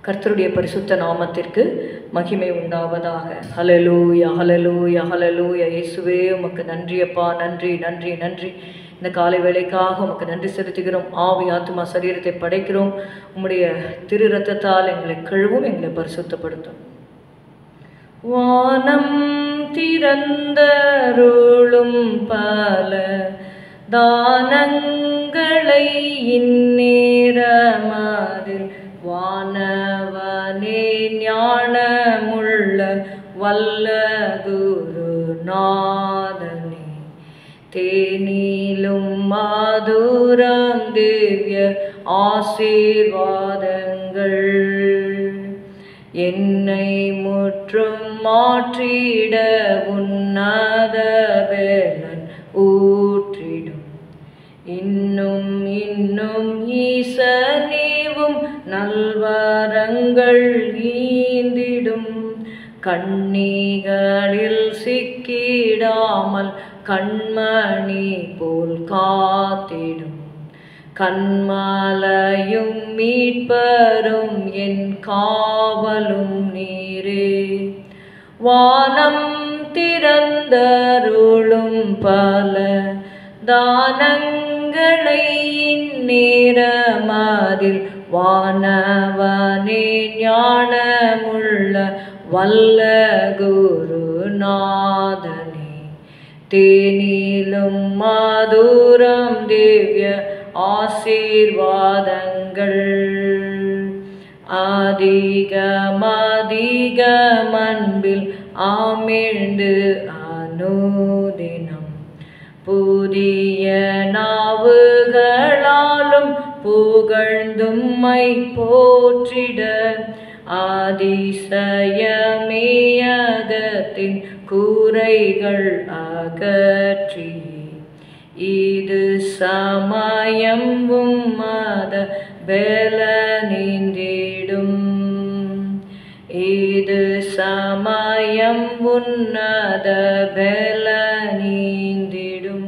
கர்த்தருடைய பரிசுத்த நாமத்திற்கு மகிமை உண்டாவதாக. ஹல்லேலூயா, ஹல்லேலூயா, ஹல்லேலூயா. இயேசுவே உமக்கு நன்றி அப்பா, நன்றி நன்றி நன்றி. இந்த காலை வேளைக்காக உமக்கு நன்றி செலுத்துகிறோம். ஆவி ஆத்துமா சரீரத்தை படைக்கிறோம். உம்முடைய திரு ரத்தத்தால் எங்களை கழுவும், எங்களை பரிசுத்தப்படுத்தும். வானம் திறந்தருளும் பல தானங்களை இந்நேரமதில் வானவனே ஞானமுள்ள வல்ல குருநாதனே, தேனிலும் மதுரம் திவ்ய ஆசீர்வாதங்கள் என்னை முற்றும் மாற்றிட உன்னத வேலன் ஊற்றிடும். இன்னும் இன்னும் ஈசனேவும் நல்வரங்கள் ஈந்திடும். கண்ணிகளில் சிக்கிடாமல் கண்மணி போல் காத்திடும். கண்மலையும் மீட்பரும் என் காவலும் நீரே. வானம் திறந்தருளும் பல தானங்களை இந்நேரமதில் வானவனே ஞானமுள்ள வல்ல குருநாதனே, தேனிலும் மதுரம் திவ்ய ஆசீர்வாதங்கள் அதிகமதிகமன்பில் ஆமிழ்ந்து அனுதினம் புதிய நாவுகளாலும் புகழ்ந்தும்மை போற்றிட அதிசயமேயகத்தின் கூரைகள் அகற்றி இது சமயம் உம்மத பலனிந்திடும். இது சமயம் உன்னத பலனிந்திடும்.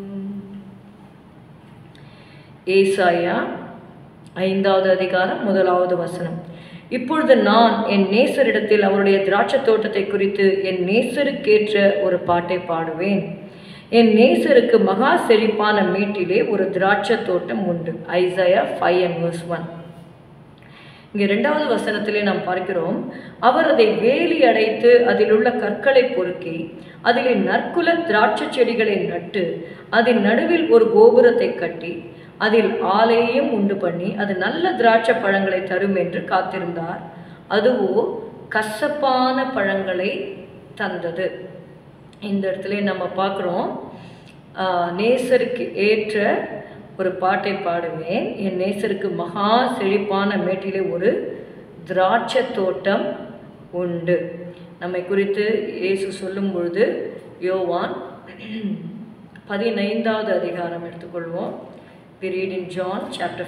ஏசாயா 5வது அதிகாரம் 1வது வசனம். இப்பொழுது நான் என் நேசரிடத்தில் அவருடைய திராட்சை தோட்டத்தை குறித்து என் நேசருக்கேற்ற ஒரு பாட்டை பாடுவேன். என் நேசருக்கு மகா செழிப்பான மேட்டிலே ஒரு திராட்சை தோட்டம் உண்டு. ஐசாயா 5:1. இங்கே 2வது வசனத்திலே நாம் பார்க்கிறோம், அவர் அதை வேலி அடைத்து அதில் உள்ள கற்களை பொறுக்கி அதிலே நற்குல திராட்சை செடிகளை நட்டு அதன் நடுவில் ஒரு கோபுரத்தை கட்டி அதில் ஆலையையும் உண்டு பண்ணி அது நல்ல திராட்சை பழங்களை தரும் என்று காத்திருந்தார். அதுவோ கசப்பான பழங்களை தந்தது. இந்த இடத்துல நம்ம பார்க்குறோம், நேசருக்கு ஏற்ற ஒரு பாட்டை பாடுவேன். என் நேசருக்கு மகா செழிப்பான மேட்டிலே ஒரு திராட்சை தோட்டம் உண்டு. நம்மை குறித்து இயேசு சொல்லும் பொழுது யோவான் 15வது அதிகாரம் எடுத்துக்கொள்வோம். We read in John chapter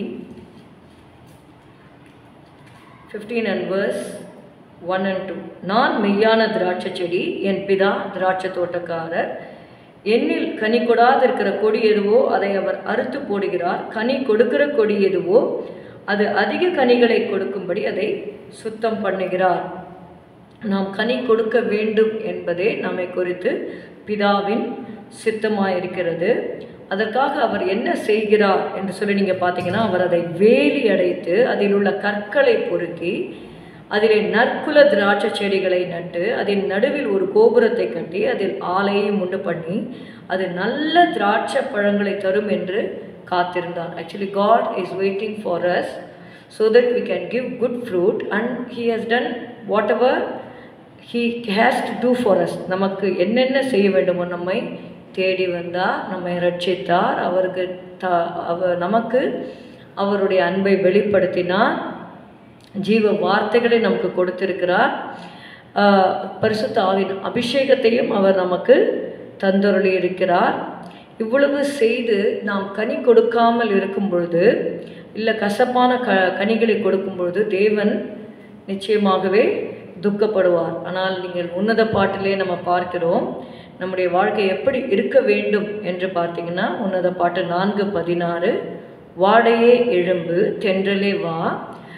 15 and verse 1 and 2. நான் மெய்யான திராட்சை செடி, என் பிதா திராட்சை தோட்டக்காரர். என்னில் கனி கொடாதிருக்கிற கொடி எதுவோ அதை அவர் அறுத்து போடுகிறார். கனி கொடுக்கிற கொடி எதுவோ அது அதிக கனிகளை கொடுக்கும்படி அதை சுத்தம் பண்ணுகிறார். நாம் கனி கொடுக்க வேண்டும் என்பதே நம்மை குறித்து பிதாவின் சித்தமாயிருக்கிறது. அதற்காக அவர் என்ன செய்கிறார் என்று சொல்லி நீங்கள் பார்த்தீங்கன்னா, அவர் அதை வேலி அடைத்து அதில் உள்ள கற்களை பொறுக்கி அதிலே நற்குல திராட்சை செடிகளை நட்டு அதன் நடுவில் ஒரு கோபுரத்தை கட்டி அதில் ஆலையையும் உண்டு பண்ணி அது நல்ல திராட்சை பழங்களை தரும் என்று காத்திருந்தார். Actually, God is waiting for us so that we can give good fruit, and He has done whatever He has to do for us. நமக்கு என்னென்ன செய்ய வேண்டுமோ நம்மை தேடி வந்தார், நம்மை ரட்சித்தார், நமக்கு அவருடைய அன்பை வெளிப்படுத்தினார், ஜீவ வார்த்தைகளை நமக்கு கொடுத்திருக்கிறார், பரிசுத்த ஆவியின் அபிஷேகத்தையும் அவர் நமக்கு தந்தருளி இருக்கிறார். இவ்வளவு செய்து நாம் கனி கொடுக்காமல் இருக்கும் பொழுது, இல்லை கசப்பான கனிகளை கொடுக்கும் பொழுது தேவன் நிச்சயமாகவே துக்கப்படுவார். ஆனால் நீங்கள் உன்னத பாட்டிலே நம்ம பார்க்கிறோம், நம்முடைய வாழ்க்கை எப்படி இருக்க வேண்டும் என்று பார்த்தீங்கன்னா, உன்னத பாட்டு 4:16, வாடையே எழும்பு தென்றலே வா,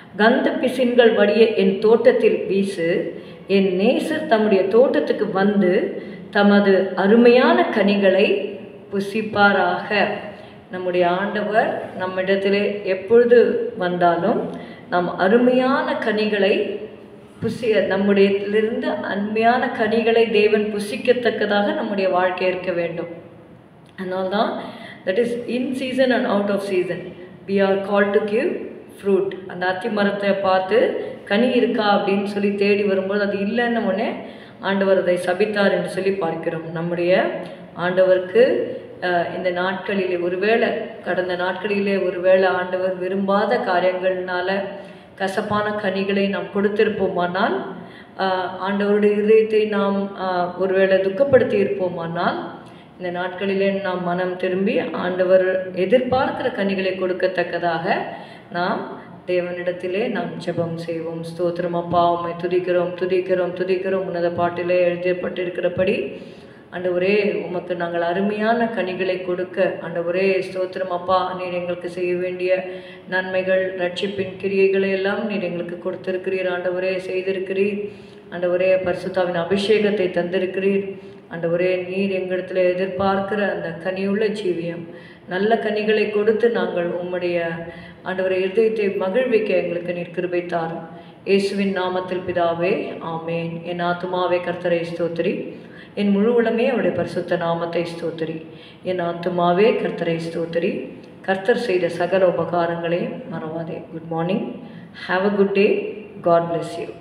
கந்த பிசின்கள் வடிய என் தோட்டத்தில் வீசு. என் நேசர் தம்முடைய தோட்டத்துக்கு வந்து தமது அருமையான கனிகளை புசிப்பாராக. நம்முடைய ஆண்டவர் நம்மிடத்திலே எப்பொழுது வந்தாலும் நாம் அருமையான கனிகளை நம்முடையிலிருந்து அருமையான கனிகளை தேவன் புசிக்கத்தக்கதாக நம்முடைய வாழ்க்கை இருக்க வேண்டும். அதனால்தான் that is in season and out of season we are called to give fruit. அந்த அத்தி மரத்தை பார்த்து கனி இருக்கா அப்படின்னு சொல்லி தேடி வரும்போது அது இல்லைன்னு உடனே ஆண்டவர் அதை சபித்தார் என்று சொல்லி பார்க்கிறோம். நம்முடைய ஆண்டவருக்கு இந்த நாட்களிலே ஒருவேளை கடந்த நாட்களிலே ஒருவேளை ஆண்டவர் விரும்பாத காரியங்கள்னால கசப்பான கனிகளை நாம் கொடுத்திருப்போமானால், ஆண்டவருடைய இதயத்தை நாம் ஒருவேளை துக்கப்படுத்தி இருப்போமானால், இந்த நாட்களிலே நாம் மனம் திரும்பி ஆண்டவர் எதிர்பார்க்கிற கனிகளை கொடுக்கத்தக்கதாக நாம் தேவனிடத்திலே நாம் ஜெபம் செய்வோம். ஸ்தோத்திரம் அப்பா, உம்மை துதிக்கிறோம் துதிக்கிறோம் துதிக்கிறோம். உன்னத பாட்டிலே எழுதப்பட்டிருக்கிறபடி ஆண்டவரே உமக்கு நாங்கள் அருமையான கனிகளை கொடுக்க ஆண்டவரே ஸ்தோத்திரம் அப்பா. நீர் எங்களுக்கு செய்ய வேண்டிய நன்மைகள் ரட்சிப்பின் கிரியைகளை எல்லாம் நீர் எங்களுக்கு கொடுத்திருக்கிறீர் ஆண்டவரே, செய்திருக்கிறீர் ஆண்டவரே. பரிசுத்தாவின் அபிஷேகத்தை தந்திருக்கிறீர் ஆண்டவரே. நீர் எங்களிடத்தில் எதிர்பார்க்கிற அந்த கனியுள்ள ஜீவியம், நல்ல கனிகளை கொடுத்து நாங்கள் உம்முடைய ஆண்டவரை இதயத்தை மகிழ்விக்க எங்களுக்கு நீர் கிருபை தாரும். இயேசுவின் நாமத்தில் பிதாவே, ஆமேன். என் ஆத்துமாவே கர்த்தரை ஸ்தோத்திரி, என் முழு உளமே அவருடைய பரிசுத்த நாமத்தை ஸ்தோத்திரி. என் ஆத்துமாவே கர்த்தரை ஸ்தோத்திரி, கர்த்தர் செய்த சகல உபகாரங்களையும் மறவாதே. Good morning, have a good day, God bless you.